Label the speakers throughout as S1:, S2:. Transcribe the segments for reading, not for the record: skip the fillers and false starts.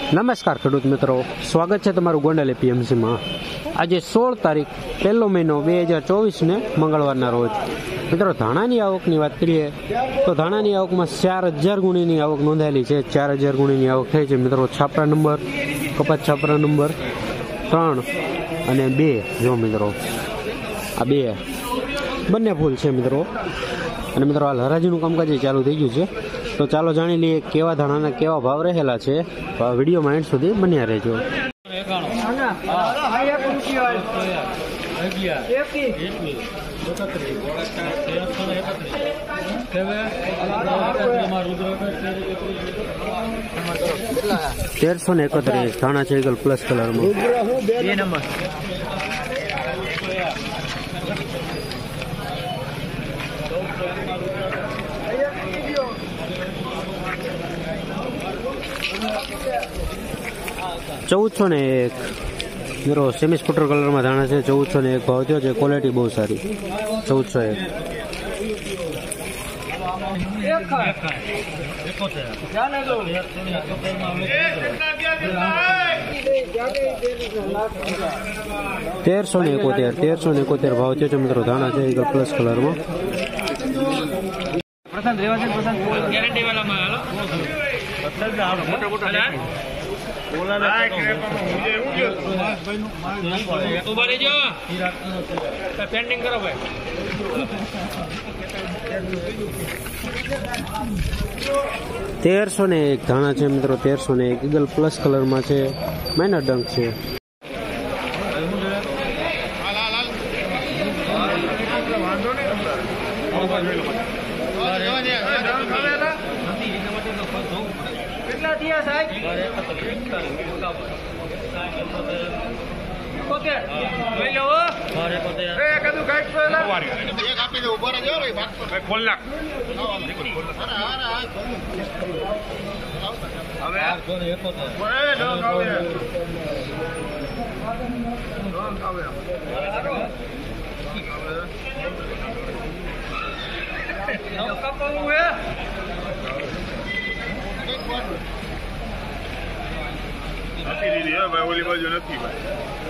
S1: નમસ્કાર ખેડૂત મિત્રો, સ્વાગત છે તમારું ગોંડલ એપીએમસીમાં। આજે 16 તારીખ 1લો મહિનો 2024 ને મંગળવારના રોજ મિત્રો ધાણાની આવકની વાત કરીએ તો ધાણાની આવકમાં 4000 ગુણીની આવક નોંધાયેલી છે। 4000 ગુણીની આવક થઈ છે મિત્રો। છાપરા નંબર, કપાસ છાપરા નંબર 3 અને 2 જો મિત્રો આ 2 બંને ફૂલ છે મિત્રો। અને મિત્રો હાલ હરાજીનું કામકાજ ચાલુ થઈ ગયું છે, તો ચાલો જાણી લઈએ કેવા ધાણાના કેવા ભાવ રહેલા છે। વિડીયોમાં એન્ડ સુધી બન્યા રહેજો। ₹1331 ધાણા છે ઈગલ પ્લસ કલરમાં। 1401 મિત્રો સેમી સ્કૂટર કલરમાં ધાણા છે। 1401 ભાવ થયો છે। ક્વોલિટી બહુ સારી। 1401 1371 ભાવ થયો છે મિત્રો। ધાણા છે ઈગલ પ્લસ કલરમાં। ગેરંટી વાળામાં હાલો મોટા મોટા પેન્ડિંગ કરો ભાઈ। 1301 ધાણા છે મિત્રો। 1301 ઈગલ પ્લસ કલરમાં છે। માઇનર ડંક છે।
S2: ઓલી બાજુ નથી ભાઈ।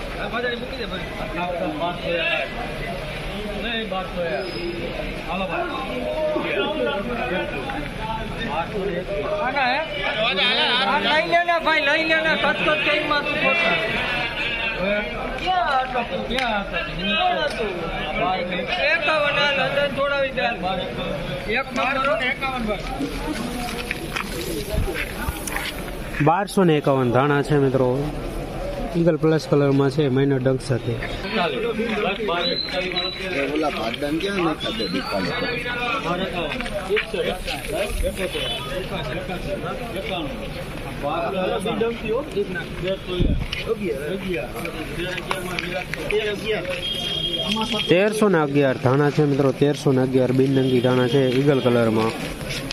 S1: ₹1251 ધાણા છે મિત્રો। ઈગલ પ્લસ કલરમાં છે। માઇનર ડંક સાથે। ₹1311 ધાણા છે મિત્રો। 1311 બિનડંગી ધાણા છે ઈગલ કલરમાં।